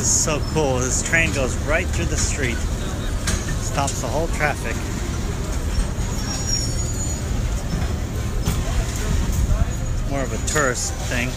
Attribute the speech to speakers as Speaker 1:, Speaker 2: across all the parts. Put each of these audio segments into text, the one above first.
Speaker 1: is so cool. This train goes right through the street. Stops the whole traffic. It's more of a tourist thing.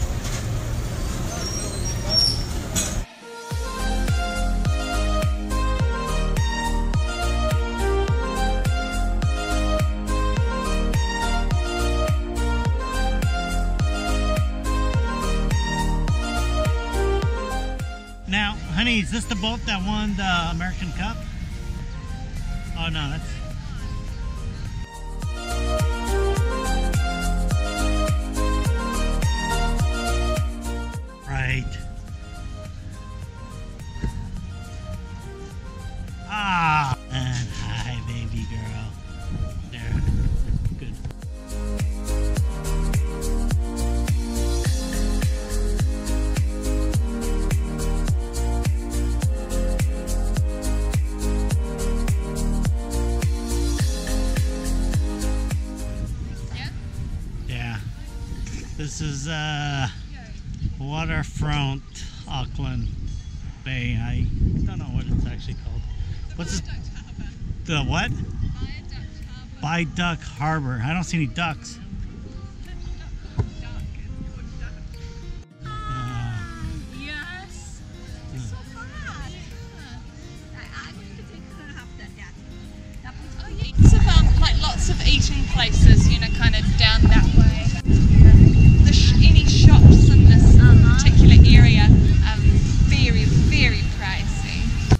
Speaker 1: Now, honey, is this the boat that won the American Cup? Oh no, that's... Right. Ah! And hi, baby girl. There. Good. This is waterfront Auckland Bay. I don't know what it's actually called. What's this? The what? Viaduct Harbour. I don't see any ducks.
Speaker 2: Yes. It's so fun. It's about like lots of eating places, you know, kind of down that way. Any shops in this particular area are very, very pricey.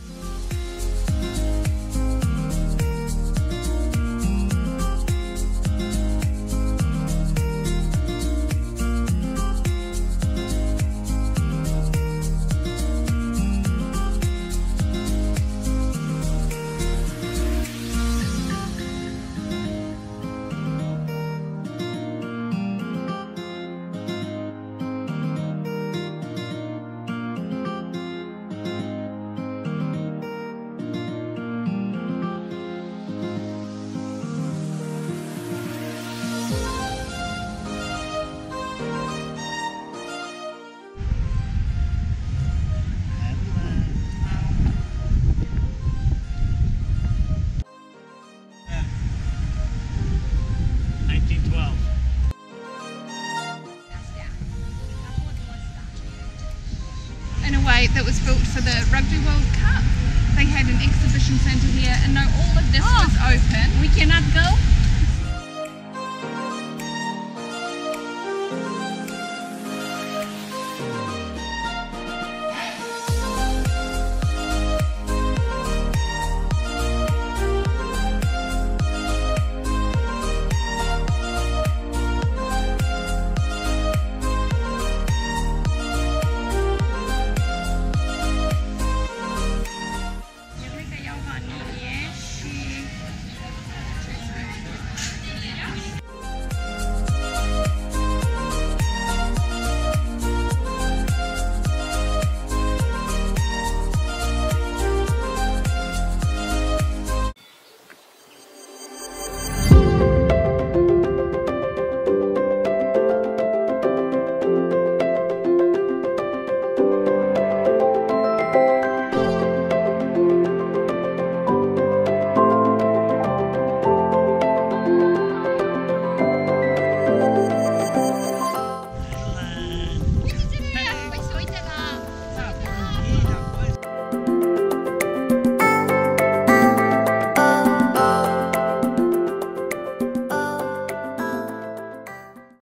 Speaker 2: That was built for the Rugby World Cup. They had an exhibition centre here, and no, all of this was open.
Speaker 3: We cannot go